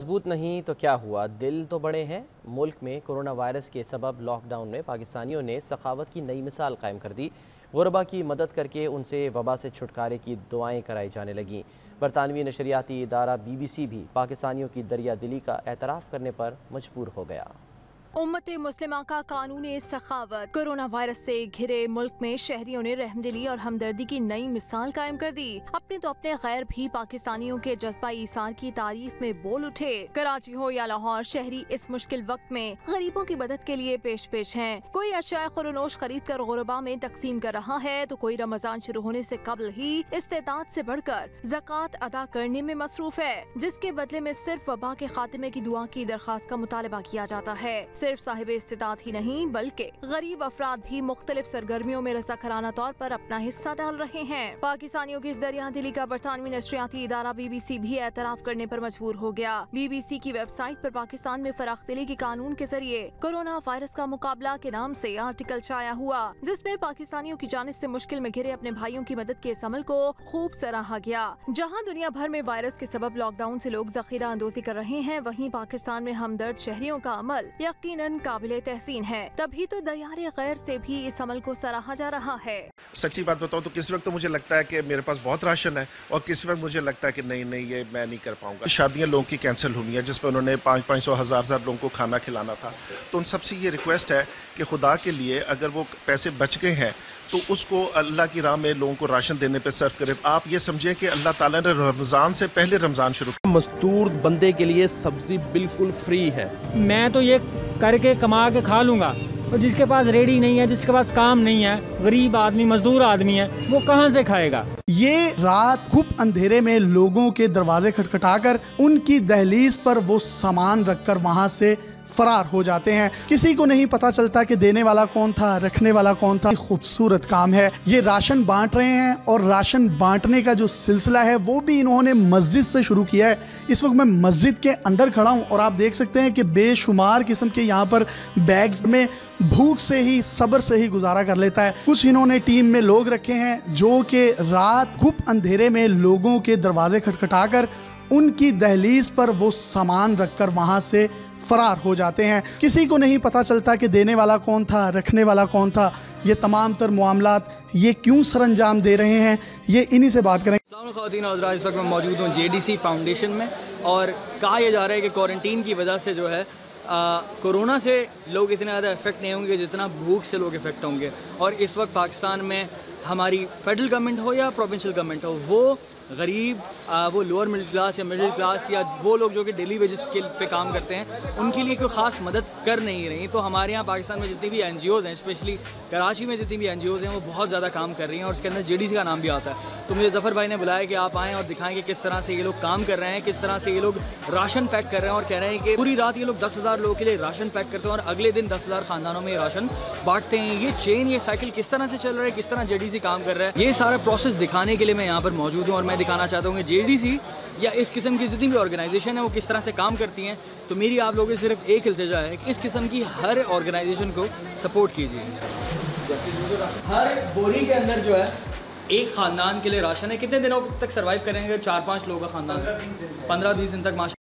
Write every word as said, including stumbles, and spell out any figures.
मजबूत नहीं तो क्या हुआ, दिल तो बड़े हैं। मुल्क में कोरोना वायरस के सबब लॉकडाउन में पाकिस्तानियों ने सखावत की नई मिसाल कायम कर दी। गुरबा की मदद करके उनसे वबा से छुटकारे की दुआएं कराई जाने लगीं। बरतानवी नशरियाती इदारा बी बी सी भी पाकिस्तानियों की दरिया दिली का एतराफ़ करने पर मजबूर हो गया। उम्मत मुस्लिमा का कानून सखावत। कोरोना वायरस से घिरे मुल्क में शहरियों ने रहमदिली और हमदर्दी की नई मिसाल कायम कर दी। अपने तो अपने गैर भी पाकिस्तानियों के जज्बा ईसार की तारीफ में बोल उठे। कराची हो या लाहौर, शहरी इस मुश्किल वक्त में गरीबों की मदद के लिए पेश पेश हैं। कोई अशिया खुरनोश खरीद कर गुरबा में तकसीम कर रहा है तो कोई रमजान शुरू होने से कबल ही इस्तेताद से बढ़कर ज़कात अदा करने में मसरूफ है, जिसके बदले में सिर्फ वबा के खात्मे की दुआ की दरख्वास्त का मुतालबा किया जाता है। सिर्फ साहिब इस्तेताद ही नहीं बल्कि गरीब अफराद भी मुख्तलिफ सरगर्मियों में रज़ाकाराना तौर पर अपना हिस्सा डाल रहे हैं। पाकिस्तानियों की इस दरिया दिली का बरतानवी नशरियाती इदारा बी बी सी भी एतराफ़ करने पर मजबूर हो गया। बी बी सी की वेबसाइट पर पाकिस्तान में फराख्तली के कानून के जरिए कोरोना वायरस का मुकाबला के नाम से आर्टिकल शाया हुआ, जिसमें पाकिस्तानियों की जानिब से मुश्किल में घिरे अपने भाइयों की मदद के इस अमल को खूब सराहा गया। जहाँ दुनिया भर में वायरस के सबब लॉकडाउन से लोग जखीरा अंदोजी कर रहे हैं, वहीं पाकिस्तान में हमदर्द शहरियों का अमल यकीनन काबिले तहसीन है। तभी तो दयारे गैर से भी इस अमल को सराहा जा रहा है। सच्ची बात बताऊं तो किसी वक्त तो मुझे लगता है कि मेरे पास बहुत राशन है और किसी वक्त मुझे लगता है कि नहीं नहीं ये मैं नहीं कर पाऊंगा। शादियां लोगों की कैंसिल हुई हैं जिसमें उन्होंने पाँच पाँच सौ हज़ार हज़ार लोगों को खाना खिलाना था। तो उन सबसे ये रिक्वेस्ट है कि खुदा के लिए अगर वो पैसे बच गए हैं तो उसको अल्लाह की राह में लोगों को राशन देने पे सर्व करें। आप ये समझें कि अल्लाह ताला ने रमज़ान से पहले रमज़ान शुरू किया। मजदूर बंदे के लिए सब्जी बिल्कुल फ्री है। मैं तो ये करके कमा के खा लूँगा, और जिसके पास रेडी नहीं है, जिसके पास काम नहीं है, गरीब आदमी मजदूर आदमी है, वो कहाँ से खाएगा। ये रात खूब अंधेरे में लोगों के दरवाजे खटखटाकर उनकी दहलीज पर वो सामान रखकर वहाँ से फरार हो जाते हैं। किसी को नहीं पता चलता कि देने वाला कौन था, रखने वाला कौन था। खूबसूरत काम है। ये राशन बांट रहे हैं और राशन बांटने का जो सिलसिला है वो भी इन्होंने मस्जिद से शुरू किया है। इस वक्त मैं मस्जिद के अंदर खड़ा हूँ और आप देख सकते हैं कि बेशुमार किस्म के यहाँ पर बैग्स में भूख से ही सब्र से ही गुजारा कर लेता है। कुछ इन्होंने टीम में लोग रखे हैं जो कि रात खूब अंधेरे में लोगों के दरवाजे खटखटाकर उनकी दहलीज पर वो सामान रखकर वहाँ से फरार हो जाते हैं। किसी को नहीं पता चलता कि देने वाला कौन था, रखने वाला कौन था। ये तमाम तर मामलात ये क्यों सरअंजाम दे रहे हैं, ये इन्हीं से बात करेंगे। ख़वातीन और हज़रात, इस वक्त मैं मौजूद हूँ जे डी सी फाउंडेशन में और कहा यह जा रहा है कि क्वारंटीन की वजह से जो है कोरोना से लोग इतने ज़्यादा इफेक्ट नहीं होंगे जितना भूख से लोग इफेक्ट होंगे। और इस वक्त पाकिस्तान में हमारी फेडरल गवर्नमेंट हो या प्रोविंशियल गवर्नमेंट हो, वो गरीब, वो लोअर मिडिल क्लास या मिडिल क्लास या वो लोग जो कि डेली वेजेस के पे काम करते हैं, उनके लिए कोई ख़ास मदद कर नहीं रही। तो हमारे यहाँ पाकिस्तान में जितनी भी एन जी ओज़ हैं, स्पेशली कराची में जितनी भी एन जी ओज़ हैं, वो बहुत ज़्यादा काम कर रही हैं और उसके अंदर जे डी सी का नाम भी आता है। तो मुझे ज़फ़र भाई ने बुलाया कि आप आएँ और दिखाएँ कि किस तरह से ये लोग काम कर रहे हैं, किस तरह से ये लोग राशन पैक कर रहे हैं और कह रहे हैं कि पूरी रात ये लोग दस हज़ार लोगों के लिए राशन पैक करते हैं और अगले दिन दस हज़ार ख़ानदानों में राशन बांटते हैं। ये चेन, ये साइकिल किस तरह से चल रहा है, किस तरह जे डी सी काम कर रहा है, ये सारा प्रोसेस दिखाने के लिए मैं यहाँ पर मौजूद हूँ और मैं दिखाना चाहता हूँ कि जे डी सी या इस किस्म की जितनी भी ऑर्गेनाइजेशन है वो किस तरह से काम करती हैं। तो मेरी आप लोगों से सिर्फ एक इल्तिजा है कि इस किस्म की हर ऑर्गेनाइजेशन को सपोर्ट कीजिए। हर बोरी के अंदर जो है एक ख़ानदान के लिए राशन है। कितने दिनों तक सर्वाइव करेंगे? चार पाँच लोगों का ख़ानदान, पंद्रह बीस दिन तक माशा